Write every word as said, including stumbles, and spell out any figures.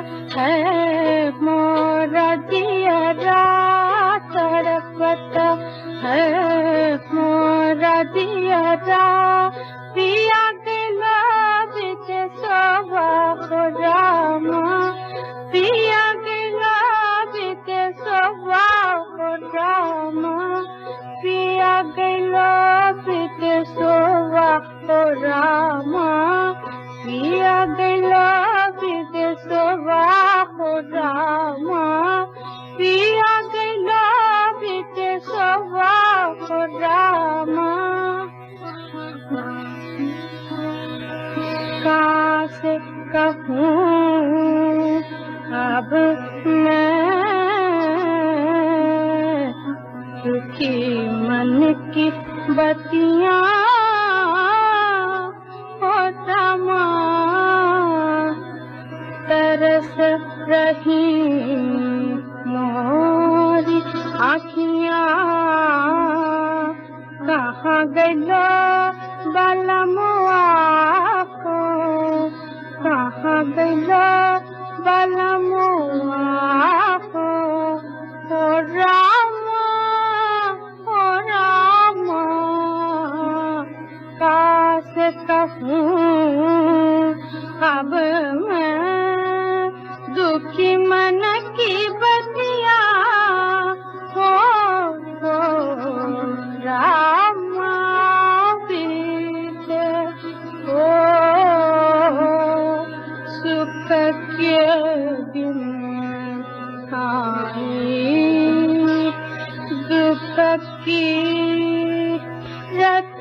है मोरा दियरा तड़पत है मोरा दियरा पिया गला बिच सोवा हो रामा पिया गला बिच सोवा हो रामा पिया गला बिच सोवा हो रामा पिया गला बिच सोवा हो रामा पिया गला बिच सोवा हो रामा काश कहूँ अब मैं दुखी मन की बतियाँ होता माँ तरस रही मोरी आँखियाँ कहाँ गया बलमुआ को कहाँ गया बलमुआ को ओ रामा ओ रामा काश कहूँ अब मैं दुखी मन की बतिया हो हो रामा बीते हो सुख के दिन आई दुख की रत